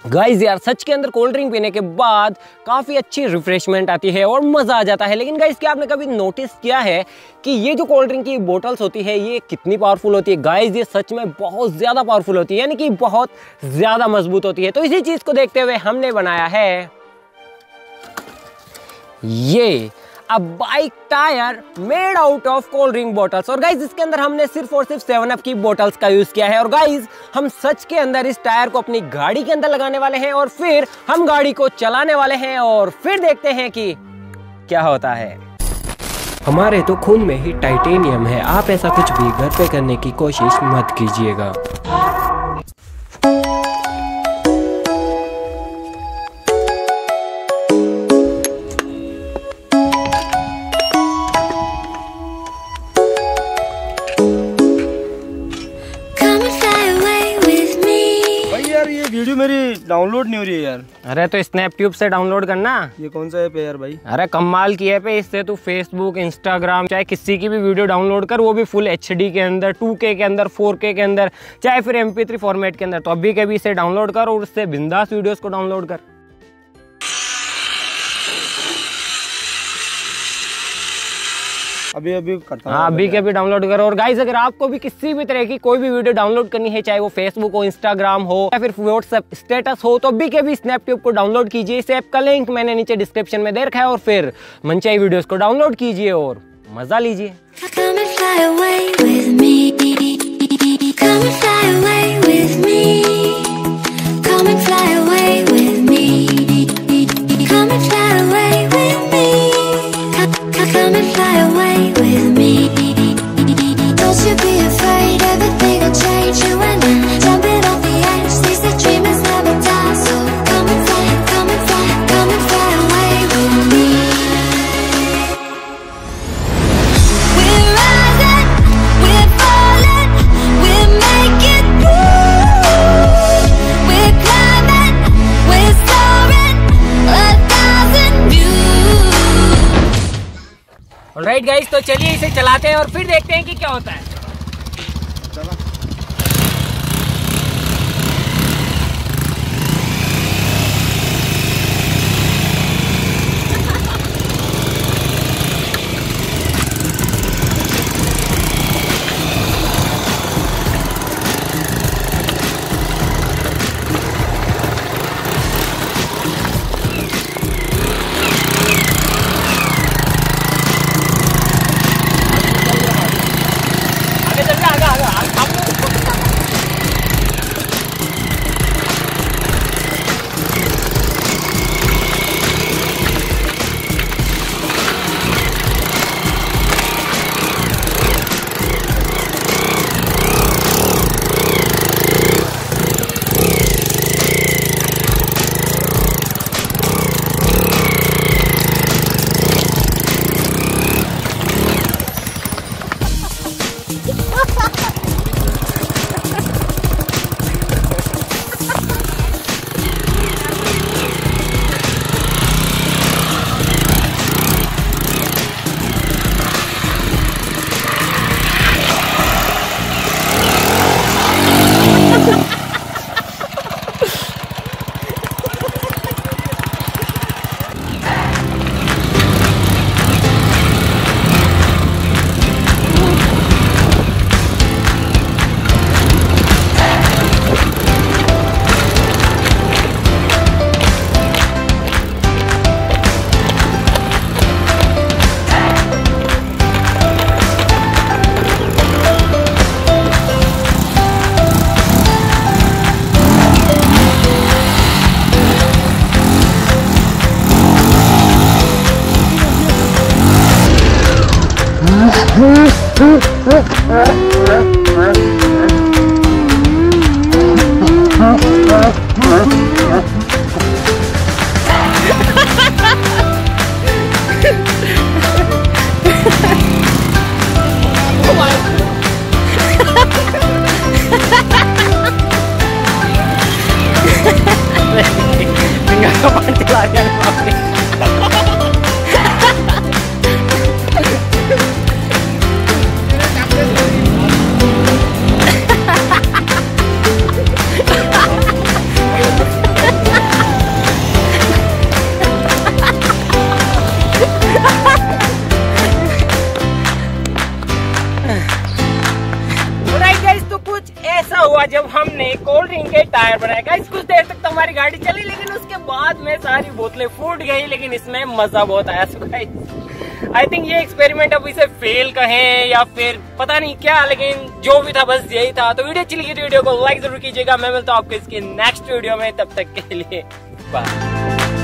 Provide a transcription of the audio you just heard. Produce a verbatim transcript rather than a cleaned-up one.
Guys यार सच के अंदर कोल्ड ड्रिंक पीने के बाद काफ़ी अच्छी रिफ्रेशमेंट आती है और मज़ा आ जाता है। लेकिन गाइज क्या आपने कभी नोटिस किया है कि ये जो कोल्ड ड्रिंक की बोतल्स होती है ये कितनी पावरफुल होती है? गाइज ये सच में बहुत ज़्यादा पावरफुल होती है, यानी कि बहुत ज़्यादा मजबूत होती है। तो इसी चीज़ को देखते हुए हमने बनाया है ये a bike tyre made out of cold drink bottles. और गाइज इसके अंदर हमने सिर्फ और सिर्फ सेवन अप की बोतल्स का यूज किया है। और गाइज हम सच के अंदर इस टायर को अपनी गाड़ी के अंदर लगाने वाले हैं और फिर हम गाड़ी को चलाने वाले हैं और फिर देखते हैं कि क्या होता है। हमारे तो खून में ही टाइटेनियम है, आप ऐसा कुछ भी घर पे करने की कोशिश मत कीजिएगा। वीडियो मेरी डाउनलोड नहीं हो रही है यार। अरे तो स्नैपट्यूब से डाउनलोड करना। ये कौन सा ऐप है यार भाई? अरे कमाल की ऐप है, इससे तू फेसबुक, इंस्टाग्राम, चाहे किसी की भी वीडियो डाउनलोड कर, वो भी फुल एच डी के अंदर, टू के के अंदर, फोर के के अंदर, चाहे फिर एम पी थ्री फॉर्मेट के अंदर। तो अभी के भी इसे डाउनलोड कर और उससे बिंदास वीडियोस को डाउनलोड कर। अभी अभी करता हूँ। हाँ अभी के भी डाउनलोड करो। और गाइज अगर आपको भी किसी भी तरह की कोई भी वीडियो डाउनलोड करनी है, चाहे वो फेसबुक हो, इंस्टाग्राम हो या फिर व्हाट्सएप स्टेटस हो, तो अभी के भी स्नैपट्यूब को डाउनलोड कीजिए। इस ऐप का लिंक मैंने नीचे डिस्क्रिप्शन में दे रखा है और फिर मनचाही वीडियोस को डाउनलोड कीजिए और मजा लीजिए। ऑलराइट गाइस, तो चलिए इसे चलाते हैं और फिर देखते हैं कि क्या होता है। चला। जब हमने कोल्ड ड्रिंक के टायर बनाए। गाइस कुछ देर तक तो हमारी गाड़ी चली, लेकिन उसके बाद में सारी बोतलें फूट गई, लेकिन इसमें मजा बहुत आया। सो गाइस आई थिंक ये एक्सपेरिमेंट अब इसे फेल कहें या फिर पता नहीं क्या, लेकिन जो भी था बस यही था। तो वीडियो अच्छी लगी तो वीडियो को लाइक जरूर कीजिएगा। मैं मिलता हूँ आपको इसके नेक्स्ट वीडियो में, तब तक के लिए बाय।